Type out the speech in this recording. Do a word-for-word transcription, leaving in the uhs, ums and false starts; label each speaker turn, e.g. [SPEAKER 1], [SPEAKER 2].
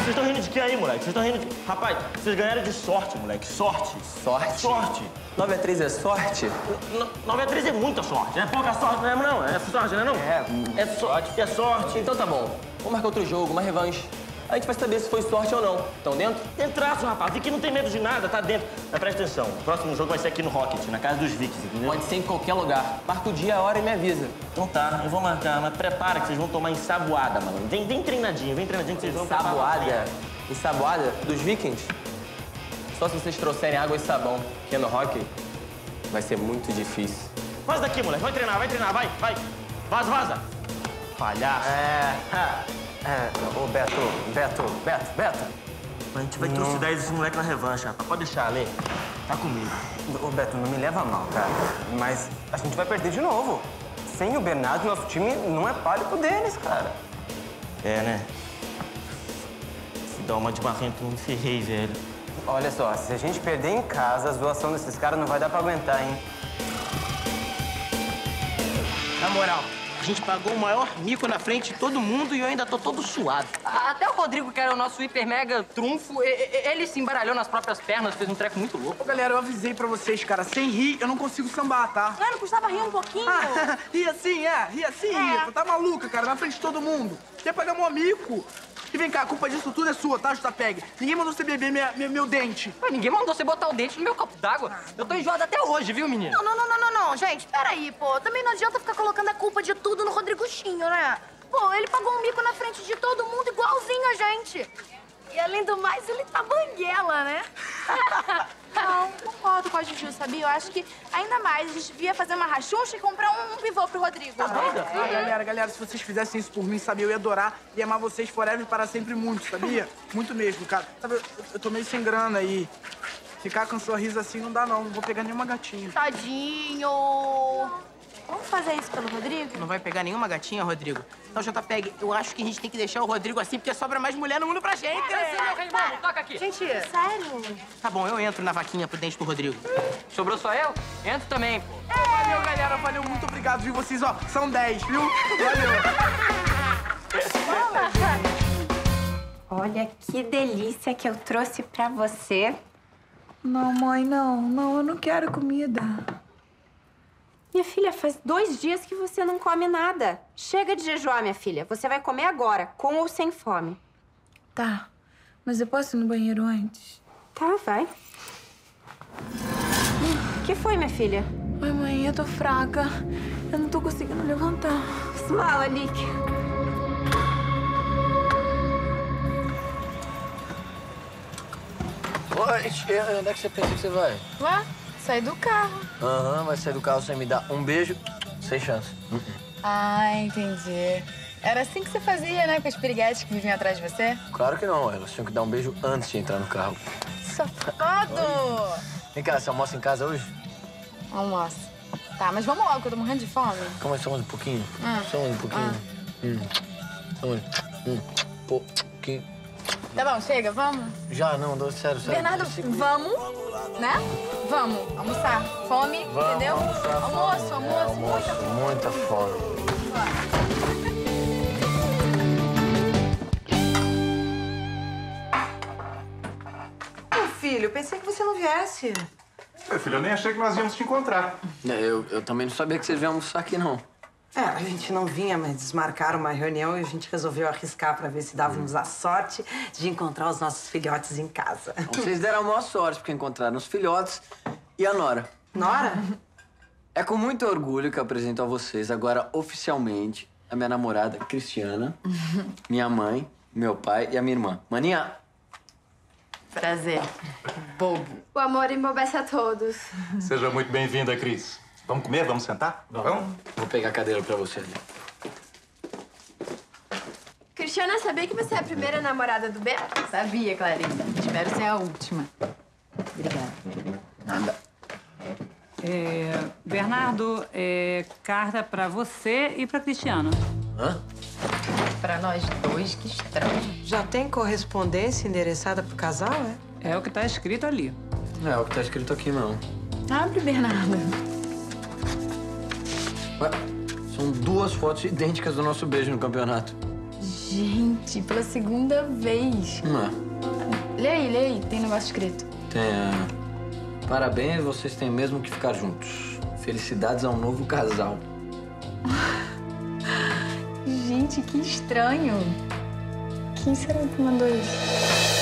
[SPEAKER 1] Vocês estão rindo de quê aí, moleque? Vocês estão rindo de... Rapaz, vocês ganharam de sorte, moleque. Sorte.
[SPEAKER 2] Sorte?
[SPEAKER 1] Sorte.
[SPEAKER 2] nove a três é sorte?
[SPEAKER 1] nove a três é muita sorte. É pouca sorte mesmo, não. É sorte, não é não?
[SPEAKER 2] É.
[SPEAKER 1] É sorte. É sorte.
[SPEAKER 2] Então tá bom. Vamos marcar outro jogo, uma revanche. A gente vai saber se foi sorte ou não. Estão dentro?
[SPEAKER 1] Entraço, rapaz. Aqui não tem medo de nada, tá dentro. Mas presta atenção. O próximo jogo vai ser aqui no Rocket, na casa dos Vikings, entendeu?
[SPEAKER 2] Pode ser em qualquer lugar. Marca o dia, a hora e me avisa.
[SPEAKER 1] Então tá, eu vou marcar. Mas prepara que vocês vão tomar ensaboada, mano. Vem, vem treinadinho, vem treinadinho que vocês vão...
[SPEAKER 2] Ensaboada? Ensaboada? Dos Vikings? Só se vocês trouxerem água e sabão. Porque no hockey vai ser muito difícil.
[SPEAKER 1] Vaza daqui, moleque. Vai treinar, vai treinar. Vai, vai. Vaza, vaza. Palhaço.
[SPEAKER 2] É... É... Ô, Beto, Beto, Beto, Beto.
[SPEAKER 1] A gente vai trucidar esse moleque na revanche, rapaz. Pode deixar, Lê. Tá comigo.
[SPEAKER 3] Ô, Beto, não me leva mal, cara. Mas a gente vai perder de novo. Sem o Bernardo, nosso time não é pálido deles, cara.
[SPEAKER 1] É, né? Se dá uma de marrento, eu me ferrei, velho.
[SPEAKER 3] Olha só, se a gente perder em casa, a zoação desses caras não vai dar pra aguentar, hein?
[SPEAKER 4] Na moral, a gente pagou o maior mico na frente de todo mundo e eu ainda tô todo suado.
[SPEAKER 5] Até o Rodrigo, que era o nosso hiper mega trunfo, ele se embaralhou nas próprias pernas, fez um treco muito louco.
[SPEAKER 4] Ô, galera, eu avisei pra vocês, cara, sem rir eu não consigo sambar, tá?
[SPEAKER 6] Não, não custava rir um pouquinho?
[SPEAKER 4] Ah, ria sim, é, ria sim,
[SPEAKER 6] É.
[SPEAKER 4] ria. Tá maluca, cara, na frente de todo mundo. Quer pagar meu mico? E vem cá, a culpa disso tudo é sua, tá, Jutapeg? Ninguém mandou você beber minha, minha- meu dente.
[SPEAKER 5] Mas ninguém mandou você botar o dente no meu copo d'água. Eu tô enjoado até hoje, viu, menino?
[SPEAKER 6] Não, não, não, não, não, não, gente, peraí, pô. Também não adianta ficar colocando a culpa de tudo no Rodriguchinho, né? Pô, ele pagou um mico na frente de todo mundo igualzinho a gente. E além do mais, ele tá banguela, né?
[SPEAKER 7] Não, concordo com a Juju, sabia? Eu acho que ainda mais a gente devia fazer uma rachuncha e comprar um, um pivô pro Rodrigo.
[SPEAKER 4] Tá doida? Ah, galera, galera, se vocês fizessem isso por mim, sabia? Eu ia adorar e amar vocês forever para sempre muito, sabia? Muito mesmo, cara. Sabe, eu, eu tô meio sem grana aí. Ficar com um sorriso assim não dá, não. Não vou pegar nenhuma gatinha.
[SPEAKER 7] Tadinho. Vamos fazer isso pelo Rodrigo?
[SPEAKER 4] Não vai pegar nenhuma gatinha, Rodrigo? Então, Jutapeg, eu acho que a gente tem que deixar o Rodrigo assim, porque sobra mais mulher no mundo pra gente.
[SPEAKER 5] Esse é meu Raimundo, toca aqui.
[SPEAKER 6] Gente,
[SPEAKER 7] Sério?
[SPEAKER 4] Tá bom, eu entro na vaquinha pro dente do Rodrigo.
[SPEAKER 5] Sobrou só eu? Entro também, pô.
[SPEAKER 4] Valeu, galera. Valeu, muito obrigado, viu? Vocês, ó, são dez, viu? Valeu.
[SPEAKER 8] Olha que delícia que eu trouxe pra você.
[SPEAKER 9] Não, mãe, não. Não, eu não quero comida.
[SPEAKER 8] Minha filha, faz dois dias que você não come nada. Chega de jejuar, minha filha. Você vai comer agora, com ou sem fome.
[SPEAKER 9] Tá, mas eu posso ir no banheiro antes?
[SPEAKER 8] Tá, vai. O que foi, minha filha?
[SPEAKER 9] Ai, mãe, eu tô fraca. Eu não tô conseguindo levantar.
[SPEAKER 8] Smala, Nick.
[SPEAKER 10] Oi, onde é que você pensa que você vai?
[SPEAKER 7] Ué, sair do carro.
[SPEAKER 10] Aham, vai sair do carro sem me dar um beijo, sem chance. Uh-uh.
[SPEAKER 7] Ah, entendi. Era assim que você fazia, né, com as piriguetes que viviam atrás de você?
[SPEAKER 10] Claro que não, elas tinham que dar um beijo antes de entrar no carro.
[SPEAKER 7] Safado!
[SPEAKER 10] Vem cá, você almoça em casa hoje?
[SPEAKER 7] Almoço. Tá, mas vamos logo, que eu tô morrendo de fome.
[SPEAKER 10] Calma aí, só mais um pouquinho.
[SPEAKER 7] Ah.
[SPEAKER 10] Só mais um pouquinho. Hum. Só mais um pouquinho.
[SPEAKER 7] Tá bom, chega, vamos?
[SPEAKER 10] Já, não, não, sério, sério.
[SPEAKER 7] Bernardo, vamos, né? Vamos almoçar. Fome,
[SPEAKER 10] Vamos,
[SPEAKER 7] entendeu?
[SPEAKER 10] almoçar,
[SPEAKER 7] almoço,
[SPEAKER 10] fome.
[SPEAKER 7] almoço,
[SPEAKER 10] É, almoço, muita fome.
[SPEAKER 11] Meu filho, eu pensei que você não viesse.
[SPEAKER 12] Meu filho, eu nem achei que nós íamos te encontrar.
[SPEAKER 10] É, eu, eu também não sabia que vocês iam almoçar aqui, não.
[SPEAKER 11] É, a gente não vinha, mas desmarcaram uma reunião e a gente resolveu arriscar pra ver se dávamos a sorte de encontrar os nossos filhotes em casa.
[SPEAKER 10] Vocês deram a maior sorte porque encontraram os filhotes e a Nora.
[SPEAKER 11] Nora?
[SPEAKER 10] É com muito orgulho que eu apresento a vocês, agora oficialmente, a minha namorada, Cristiana, minha mãe, meu pai e a minha irmã. Maninha.
[SPEAKER 7] Prazer. Bobo. O amor embobece a todos.
[SPEAKER 12] Seja muito bem-vinda, Cris. Vamos comer? Vamos sentar? Vamos?
[SPEAKER 10] Vou pegar a cadeira pra você ali.
[SPEAKER 7] Cristiana, sabia que você é a primeira namorada do Beto?
[SPEAKER 13] Sabia, Clarinha. Espero ser a última. Obrigada.
[SPEAKER 10] Nada.
[SPEAKER 14] É, Bernardo, é, carta pra você e pra Cristiano.
[SPEAKER 10] Hã?
[SPEAKER 13] Pra nós dois, que estranho.
[SPEAKER 11] Já tem correspondência endereçada pro casal, é?
[SPEAKER 14] É o que tá escrito ali.
[SPEAKER 10] Não é o que tá escrito aqui, não.
[SPEAKER 13] Abre, Bernardo.
[SPEAKER 10] Ué, são duas fotos idênticas do nosso beijo no campeonato.
[SPEAKER 9] Gente, pela segunda vez.
[SPEAKER 10] Não.
[SPEAKER 9] Lê aí, lê aí. Tem negócio escrito.
[SPEAKER 10] Tem. é, Parabéns, vocês têm mesmo que ficar juntos. Felicidades ao novo casal.
[SPEAKER 9] Gente, que estranho. Quem será que mandou isso?